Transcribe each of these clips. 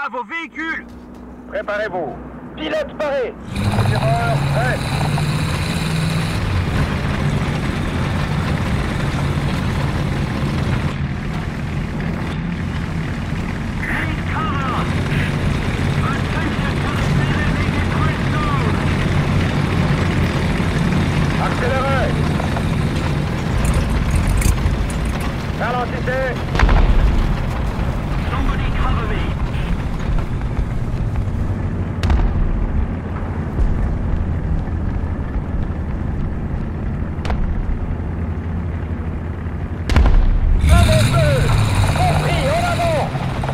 À vos véhicules! Préparez-vous. Pilote paré. Tireur prêt. Accélérez. Ralentissez. Somebody cover me! Avancez. Compris, en avant.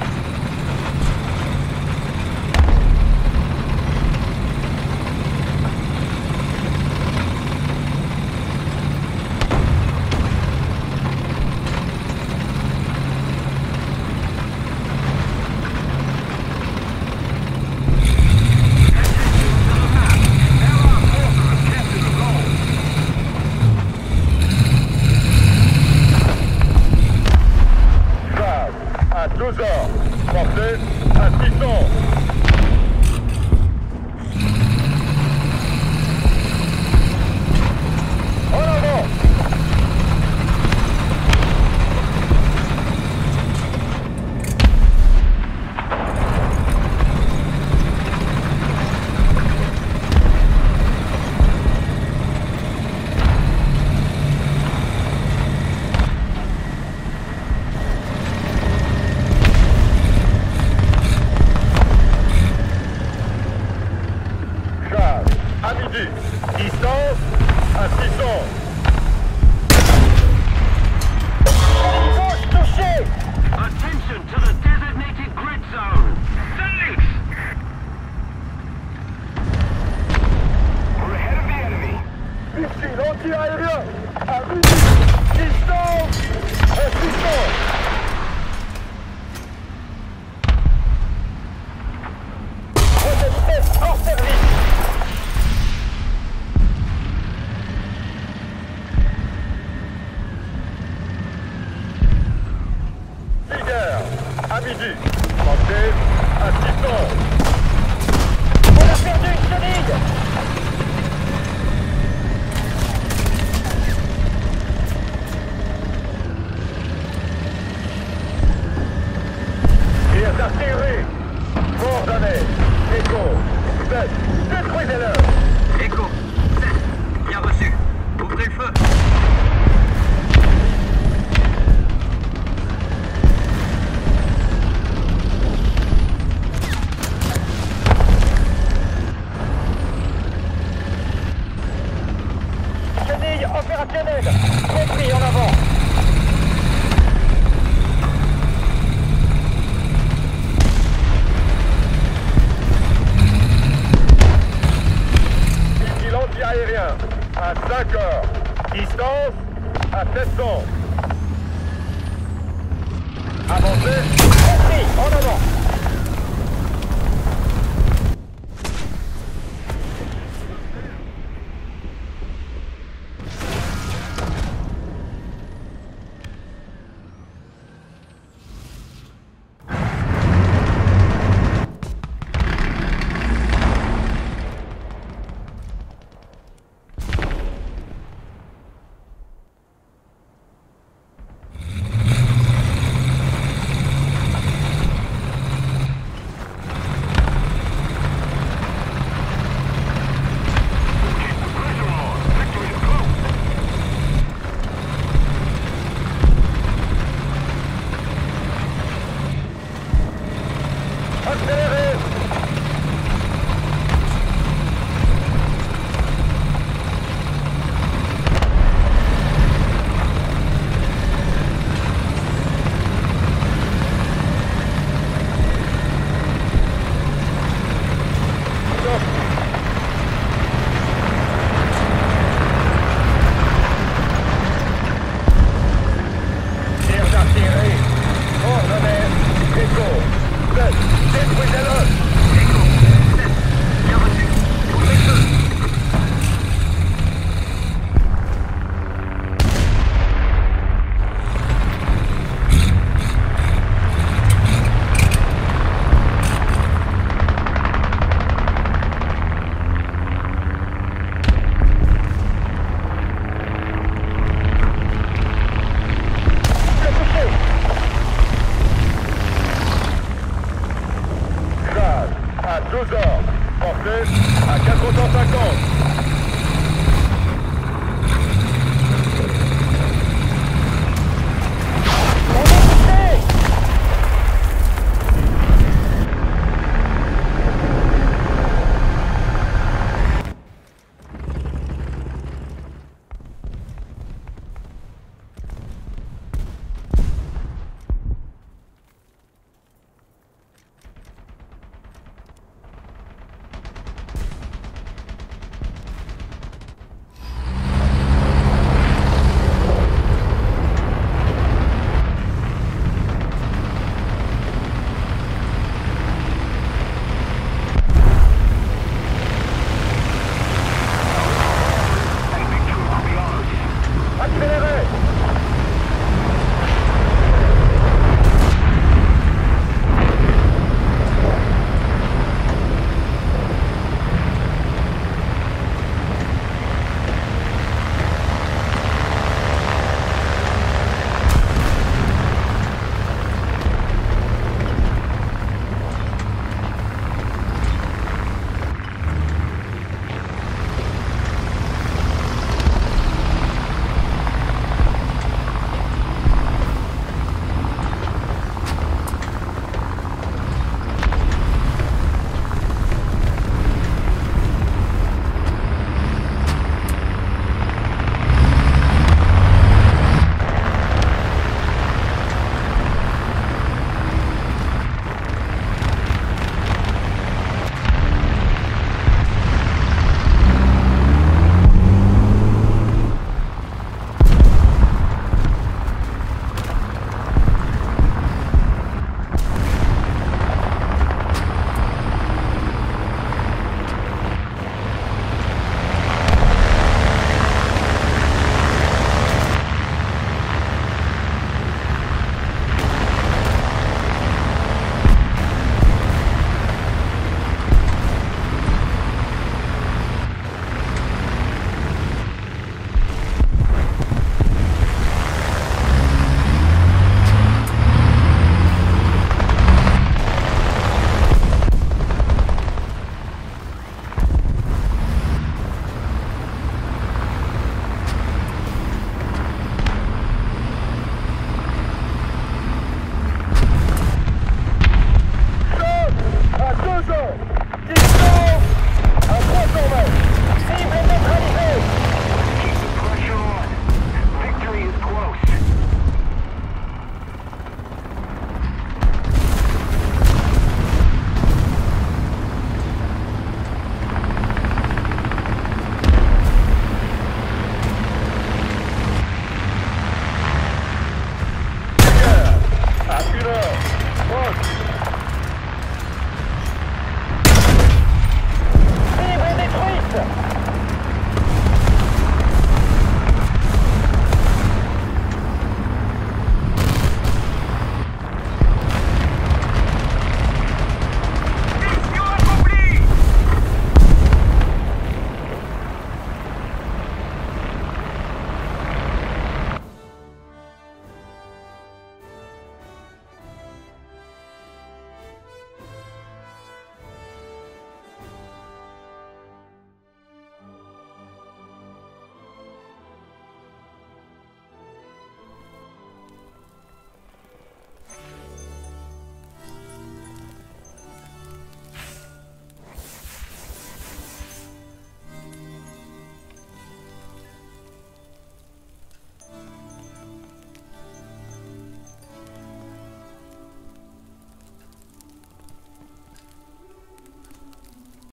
Phase à 12 heures. Portée à 600. En avant. Phase à midi. Distance à 600. Gauche touché. Attention to the designated grid zone! Thanks! We're ahead of the enemy! Missile anti-aérien à midi. Distance à 600. Projet hors service. Tiger à midi. Portée à 600. On a perdu une chenille. Tirs d'artillerie. Coordonnées. Écho. 7. Détruisez-le. Écho! 7! Bien reçu! Ouvrez le feu! Chenille opérationnelle. Compris, en avant. Missile anti-aérien à 5 heures. Distance à 700. Avancez. Compris, en avant. Dinosaure. Français à 450.